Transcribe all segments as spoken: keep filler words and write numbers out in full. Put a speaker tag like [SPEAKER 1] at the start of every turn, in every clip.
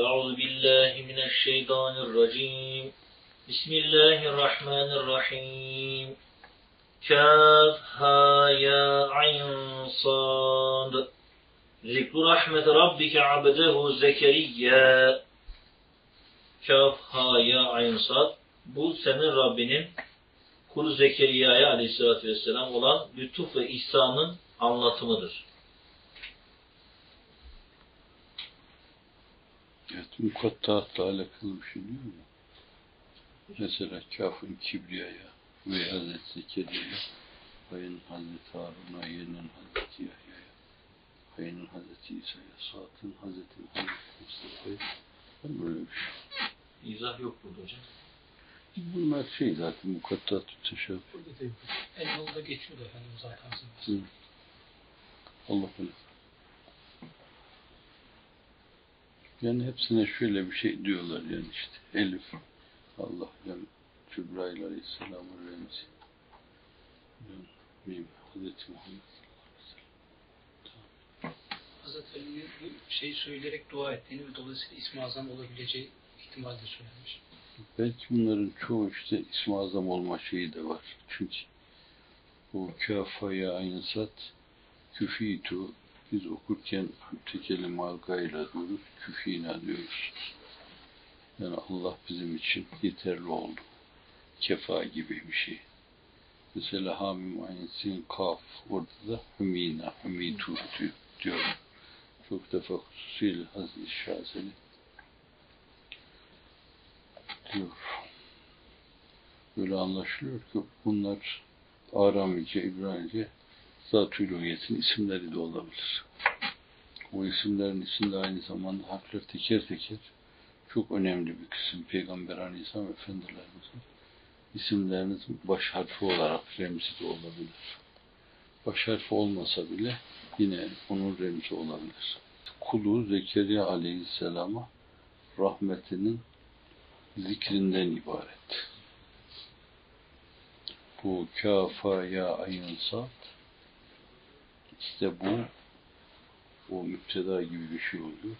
[SPEAKER 1] Euzu billahi mineşşeytanirracim. Bismillahirrahmanirrahim. Kâf ha ya ayn sad. Zikru rahmet rabbike abdehu Zekeriya. Kâf ha ya ayn sad. Bu senin Rabbinin kulu Zekeriya'ya aleyhissalatü vesselam olan lütuf ve ihsanın anlatımıdır.
[SPEAKER 2] Evet, mukattaatla alakalı bir şey değil mi? Mesela Kâf'ın Kibriya'ya ve Hazreti Zekeriya'ya, Hay'ın Hazreti Harun'a, Y'nin Hazreti Yahya'ya, Hay'ın Hazreti İsa'ya, Sa'd'ın Hazreti Muhammed Mustafa'ya, var böyle bir şey.
[SPEAKER 1] İzah yok burada hocam.
[SPEAKER 2] Bunlar şey zaten mukattaat-ı teşebbüs.
[SPEAKER 3] Burada değil. En yolda geçiyor da efendim zaten.
[SPEAKER 2] Allah bilir. Yani hepsine şöyle bir şey diyorlar yani işte. Elif, Allah, yani Cebrail Aleyhisselam'ın remzi. Mim, Hazreti Muhammed
[SPEAKER 3] Tamam. Hazreti Ali'nin bu şeyi söyleyerek dua ettiğini ve dolayısıyla İsmi Azam olabileceği ihtimalde söylenmiş.
[SPEAKER 2] Belki bunların çoğu işte İsmi Azam olma şeyi de var. Çünkü bu kâfaya aynı sat, küfîtu, biz okurken tekelim halkayla diyoruz, küfîna diyoruz. Yani Allah bizim için yeterli oldu. Kefa gibi bir şey. Mesela hamim aynısın kaf, orada da hümina, hümitu diyor. diyor. Çok defa hususuyla Hazreti Şazeli diyor. Böyle anlaşılıyor ki bunlar Aramice, İbranice Zat-ı Uluhiyet'in isimleri de olabilir. O isimlerin içinde aynı zamanda harfler teker teker çok önemli bir kısım. Peygamber Aleyhisselam Efendilerimizin isimlerinizin baş harfi olarak remzi de olabilir. Baş harfi olmasa bile yine onun remzi olabilir. Kulu Zekeriya Aleyhisselam'a rahmetinin zikrinden ibaret. Bu kâfa ya ayın sad, İşte bu o müpteda gibi bir şey oluyor.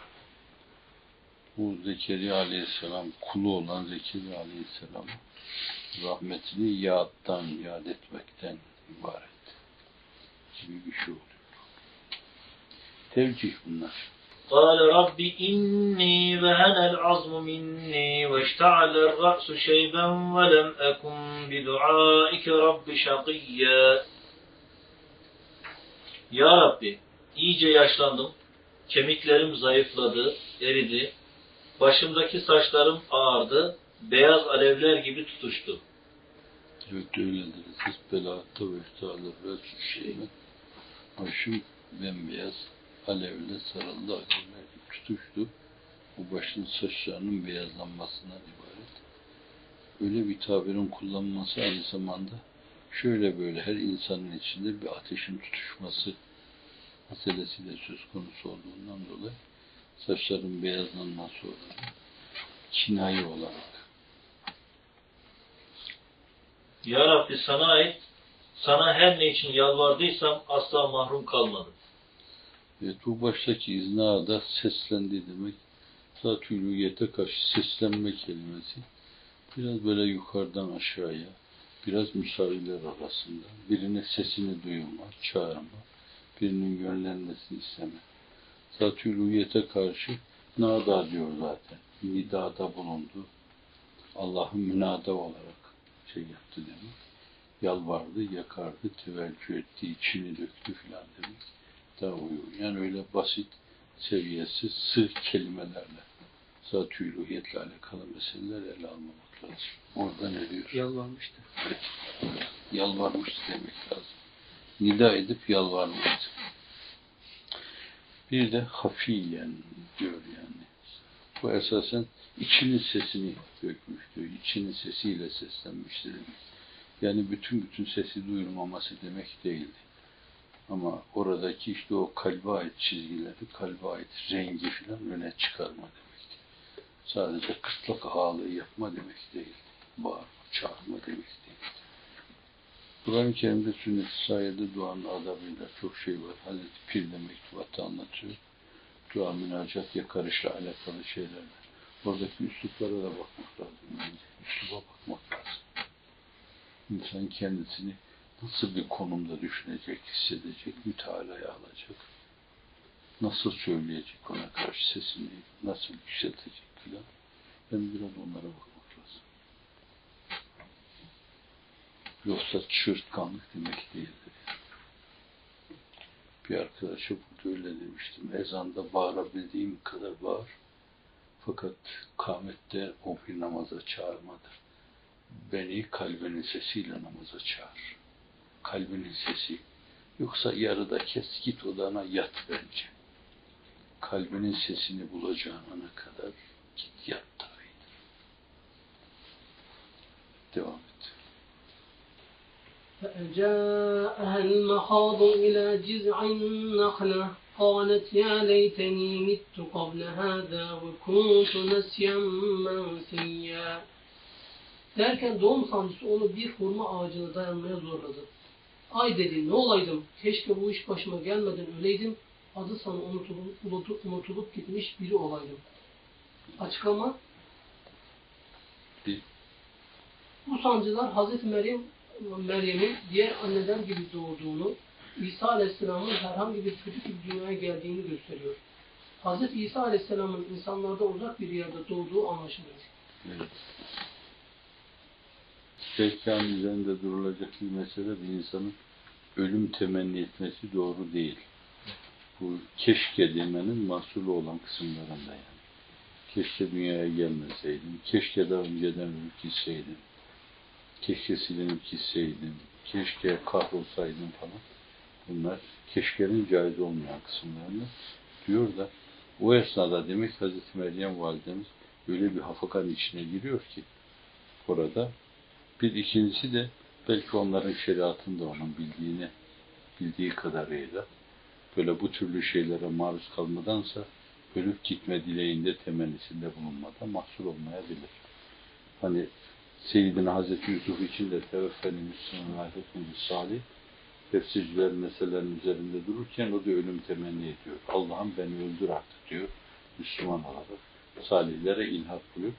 [SPEAKER 2] Bu Zekeriya Aleyhisselam kulu olan Zekeriya Aleyhisselam rahmetini yaddan, yad etmekten ibaret gibi bir şey oluyor. Tevcih bunlar.
[SPEAKER 1] قال رب إني وهن العظم مني واشتعل الرأس شيبا ولم أكن بدعائك رب شقيا. Ya Rabbi, iyice yaşlandım, kemiklerim zayıfladı, eridi, başımdaki saçlarım ağardı, beyaz alevler gibi tutuştu.
[SPEAKER 2] Evet öyledir. Siz belatta ve ihtiyarlar ve şeyime başım bembeyaz alevle sarıldı, alevler gibi tutuştu. Bu başın saçlarının beyazlanmasından ibaret. Öyle bir tabirin kullanılması aynı zamanda şöyle böyle her insanın içinde bir ateşin tutuşması meselesi de söz konusu olduğundan dolayı saçların beyazlanması olarak kinayi olarak.
[SPEAKER 1] Ya Rabbi sana ait, sana her ne için yalvardıysam asla mahrum kalmadım.
[SPEAKER 2] Evet bu baştaki iznada seslendi demek. Zat-ı Uluhiyet'e karşı seslenme kelimesi biraz böyle yukarıdan aşağıya, biraz müsaviler arasında birine sesini duyurma, çağırma, birinin yönlenmesini isteme. Zat-ı Uluhiyet'e karşı nada diyor zaten. Nidada bulundu. Allah'ın münada olarak şey yaptı demek. Yalvardı, yakardı, teveccüh etti, içini döktü filan demek. Daha uyuyor. Yani öyle basit, seviyesiz, sığ kelimelerle Zat-ı Uluhiyet'le alakalı meseleler ele almamak lazım. Orada ne diyor?
[SPEAKER 3] Yalvarmıştı.
[SPEAKER 2] Evet. Yalvarmıştı demek lazım. Nida edip yalvarmıştı. Bir de hafiyen diyor yani. Bu esasen içinin sesini dökmüştür. İçinin sesiyle seslenmiştir demek. Yani bütün bütün sesi duyurmaması demek değildi. Ama oradaki işte o kalbe ait çizgileri, kalbe ait rengi filan öne çıkarma demekti. Sadece kıtlak ağalığı yapma demek değildi. Bağırma, çağırma demek değildi. Kur'an-ı Kerim'de sünnet-i sayede duanın adabıyla çok şey var. Hazreti Pir'de mektubatta anlatıyor. dua, münacat, yakarışla alakalı şeylerle. Oradaki üsluplara da bakmak lazım. Yani üsluba bakmak lazım. İnsan kendisini nasıl bir konumda düşünecek, hissedecek, mütealaya alacak. Nasıl söyleyecek ona karşı sesini, nasıl yükseltecek filan. Ben biraz onlara bakmak lazım. Yoksa çırtkanlık demek değildir. Bir arkadaşa burada öyle demiştim. Ezanda bağırabildiğim kadar bağır. Fakat kâmette o bir namaza çağırmadır. Beni kalbinin sesiyle namaza çağır. Kalbinin sesi. Yoksa yarıda kes, git odana yat bence. Kalbinin sesini bulacağın ana kadar git yat daha iyidir. Devam et.
[SPEAKER 4] فَجَاءَهَا الْمَخَاضُ إِلَى جِذْعِ النَّخْلَةِ قَالَتْ يَا لَيْتَنِي مِتُّ قَبْلَ هَذَا وَكُنْتُ نَسْيًا مَنْسِيًّا. Derken doğum sancısı onu bir hurma ağacına dayanmaya zorladı. Ay dedi, ne olaydım, keşke bu iş başıma gelmeden öleydim, adı sana unutulup, unutulup, unutulup gitmiş biri olaydım. Açıklama, bu sancılar Hazreti Meryem, Meryem'in diğer anneler gibi doğduğunu, İsa Aleyhisselam'ın herhangi bir çocuk gibi dünyaya geldiğini gösteriyor. Hazreti İsa Aleyhisselam'ın insanlarda uzak bir yerde doğduğu anlaşılıyor.
[SPEAKER 2] Evet. Zekanın üzerinde durulacak bir mesele, bir insanın ölüm temenni etmesi doğru değil. Bu keşke demenin mahsulü olan kısımlarında yani. Keşke dünyaya gelmeseydim, keşke daha önceden ölüp gitseydim, keşke silinip gitseydim, keşke kahrolsaydım falan. Bunlar keşkenin caiz olmayan kısımlarını diyor da o esnada demek Hazreti Meryem validemiz öyle bir hafakan içine giriyor ki orada. Bir ikincisi de belki onların şeriatında onun bildiğine, bildiği kadarıyla böyle bu türlü şeylere maruz kalmadansa ölüp gitme dileğinde, temennisinde bulunmada mahsur olmayabilir. Hani Seyyidina Hazreti Yusuf için de teveffeni Müslüman ahiretinden salih tefsirciler meselelerin üzerinde dururken o da ölüm temenni ediyor. Allah'ım beni öldür artık diyor. Müslüman olarak salihlere ilhak buyur.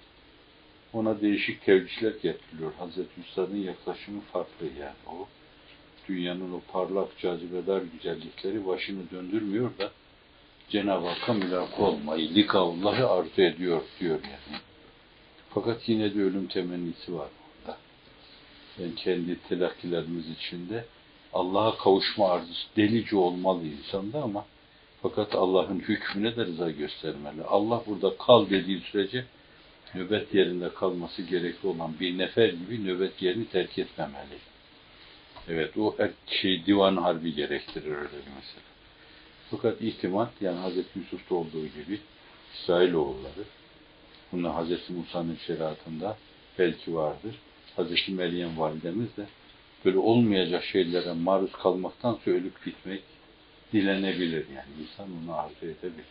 [SPEAKER 2] Ona değişik tevcihler getiriliyor. Hazreti Üstad'ın yaklaşımı farklı yani. O dünyanın o parlak, cazibedar güzellikleri başını döndürmüyor da Cenab-ı Hakk'a mülak olmayı, likaullahı arzu ediyor diyor yani. Fakat yine de ölüm temennisi var orada. Yani kendi telakkilerimiz içinde Allah'a kavuşma arzusu delice olmalı insanda ama fakat Allah'ın hükmüne de rıza göstermeli. Allah burada kal dediği sürece nöbet yerinde kalması gerekli olan bir nefer gibi nöbet yerini terk etmemeli. Evet, o her şey divan harbi gerektirir öyle bir mesele. Fakat ihtimal, yani Hazreti Yusuf'ta olduğu gibi İsrailoğulları, bunlar Hazreti Musa'nın şeriatında belki vardır. Hazreti Meryem validemiz de böyle olmayacak şeylere maruz kalmaktansa ölüp gitmek dilenebilir yani. İnsan bunu arzu edebilir.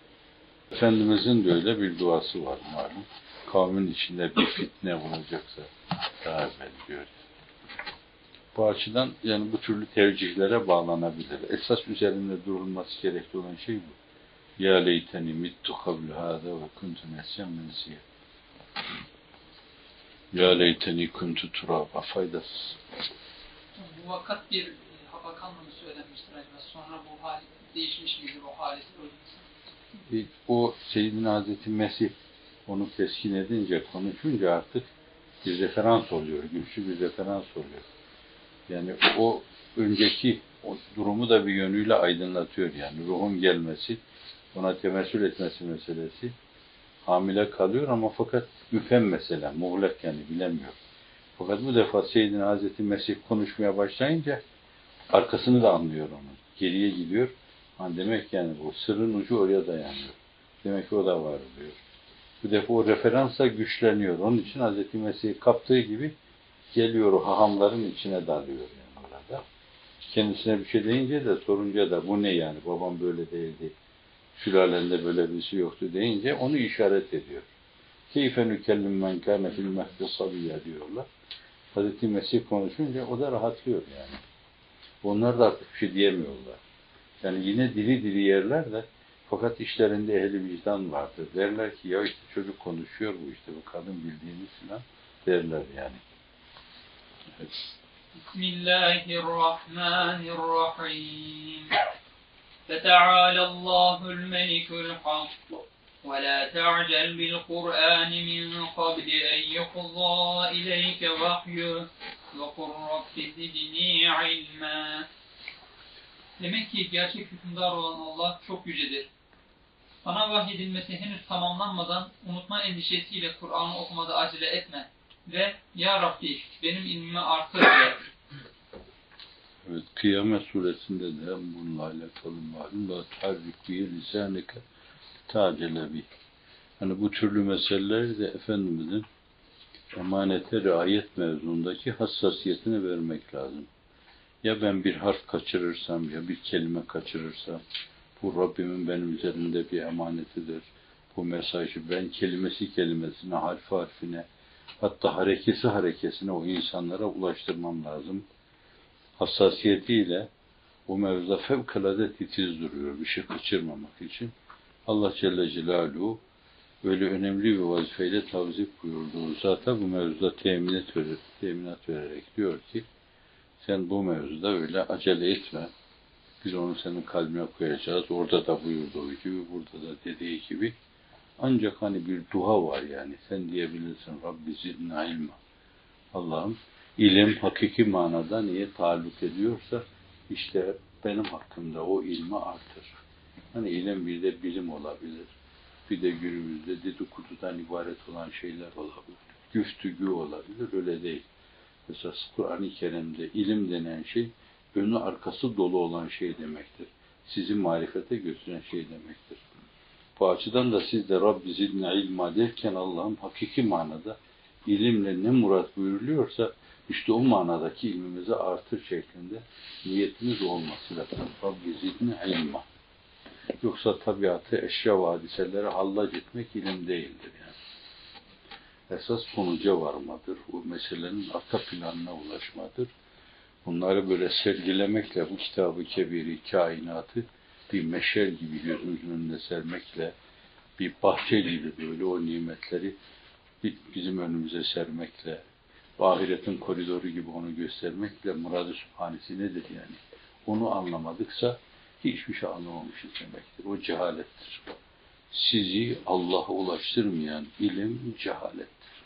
[SPEAKER 2] Efendimizin de öyle bir duası var malum. Kavmin içinde bir fitne vuracaksa daha evvel diyor. Bu açıdan yani bu türlü tercihlere bağlanabilir. Esas üzerinde durulması gerekli olan şey bu. Ya leyteni mittu kablu hâzâ ve kuntu nesyen mensiye. Ya leyteni kuntu turaba faydasız.
[SPEAKER 5] Muvakkat bir hafakan mı söylenmiştir acaba? Sonra bu hal değişmiş midir o halesi ölmesi?
[SPEAKER 2] O Seyyidina Hazreti Mesih onu teskin edince, konuşunca artık bir referans oluyor, güçlü bir referans oluyor. Yani o önceki o durumu da bir yönüyle aydınlatıyor yani. Ruhun gelmesi, ona temessül etmesi meselesi hamile kalıyor ama fakat müfhem mesele, muğlak yani bilemiyor. Fakat bu defa Seyyidina Hazreti Mesih konuşmaya başlayınca arkasını da anlıyor onu. Geriye gidiyor. Ha demek yani bu sırrın ucu oraya dayanıyor. Demek ki o da var diyor. Bu defa o referansa güçleniyor. Onun için Hazreti Mesih'i kaptığı gibi geliyor o hahamların içine dalıyor yani orada. Kendisine bir şey deyince de sorunca da bu ne yani babam böyle değildi. Sülalende böyle birisi yoktu deyince onu işaret ediyor. Keyfe nükellim men kâne fil mehdi sabiyya diyorlar. Hazreti Mesih konuşunca o da rahatlıyor yani. Onlar da artık bir şey diyemiyorlar. Yani yine diri diri yerler de Fakat işlerinde ehli vicdan vardır. Derler ki ya işte çocuk konuşuyor bu işte bu kadın bildiğiniz falan derler yani. Evet.
[SPEAKER 5] Bismillahirrahmanirrahim. Feta'ala Allahul melikul hak. وَلَا تَعْجَلْ بِالْقُرْآنِ مِنْ قَبْلِ أَنْ يُقْضَى إِلَيْكَ وَحْيُهُ وَقُلْ رَبِّ زِدْنِي عِلْمًا. Demek ki gerçek hükümdar olan Allah çok yücedir. Sana vahyedilmesi henüz tamamlanmadan unutma endişesiyle Kur'an'ı okumada acele etme ve Ya Rabbi benim ilmimi artır de.
[SPEAKER 2] Evet, Kıyamet suresinde de bununla alakalı malum la tuharrik bihi lisaneke tacele bih. Hani bu türlü meseleleri de Efendimizin emanete riayet mevzundaki hassasiyetini vermek lazım. Ya ben bir harf kaçırırsam ya bir kelime kaçırırsam bu Rabbimin benim üzerimde bir emanetidir. Bu mesajı ben kelimesi kelimesine, harfi harfine, hatta harekesi harekesine o insanlara ulaştırmam lazım. Hassasiyetiyle o mevzuda fevkalade titiz duruyor bir şey kaçırmamak için. Allah Celle Celaluhu öyle önemli bir vazifeyle tavzif buyurduğu zata bu mevzuda teminat, verir, teminat vererek diyor ki sen bu mevzuda öyle acele etme. Biz onu senin kalbine koyacağız. Orada da buyurduğu gibi, burada da dediği gibi. Ancak hani bir dua var yani. Sen diyebilirsin Rabbi zidna ilma. Allah'ım ilim hakiki manada niye taalluk ediyorsa işte benim hakkımda o ilmi artır. Hani ilim bir de bilim olabilir. Bir de günümüzde dedikodudan ibaret olan şeyler olabilir. Güftügü olabilir. Öyle değil. Mesela Kur'an-ı Kerim'de ilim denen şey önü arkası dolu olan şey demektir. Sizi marifete götüren şey demektir. Bu açıdan da siz de Rabbi zidne ilma derken Allah'ın hakiki manada ilimle ne murat buyuruluyorsa işte o manadaki ilmimizi artır şeklinde niyetimiz olması lazım. Rabbi zidne ilma. Yoksa tabiatı, eşya ve hadiseleri hallac etmek ilim değildir yani. Esas sonuca varmadır. O meselenin arka planına ulaşmadır. Bunları böyle sergilemekle bu kitabı kebiri, kainatı bir meşer gibi gözümüzün önüne sermekle, bir bahçe gibi böyle o nimetleri bizim önümüze sermekle, ahiretin koridoru gibi onu göstermekle murad-ı sübhanesi nedir yani? Onu anlamadıksa hiçbir şey anlamamışız demektir. O cehalettir. Sizi Allah'a ulaştırmayan ilim cehalettir.